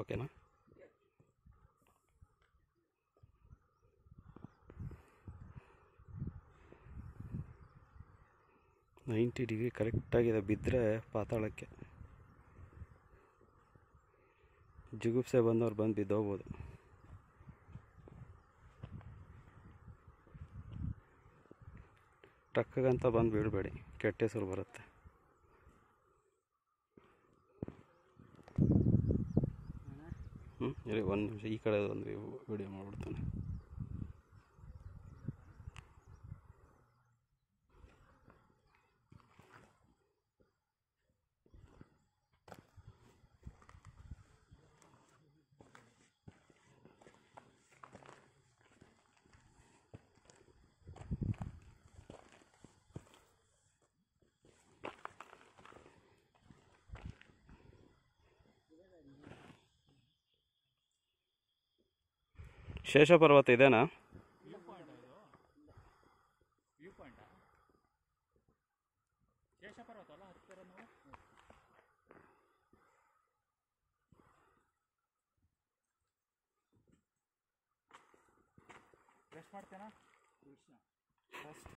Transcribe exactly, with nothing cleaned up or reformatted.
ಓಕೆನಾ? Ninety degree ಕರೆಕ್ಟಾಗಿದೆ. ಬಿದ್ದರೆ ಪಾತಾಳಕ್ಕೆ. ಜಿಗುಪ್ಸೆ ಬಂದವ್ರು ಬಂದು ಬಿದ್ದೋಗ್ಬೋದು. ಟಕ್ಕಗಂತ ಬಂದು ಬೀಳಬೇಡಿ, ಕೆಟ್ಟ ಹೆಸರು ಬರುತ್ತೆ. ಹ್ಞೂ ಇರಿ ಒಂದು ನಿಮಿಷ, ಈ ಕಡೆ ಒಂದು ವಿಡಿಯೋ ಮಾಡಿಬಿಡ್ತಾನೆ. ಶೇಷ ಪರ್ವತ ಇದೇನಾ? ಮಾಡ್ತೇನಾ?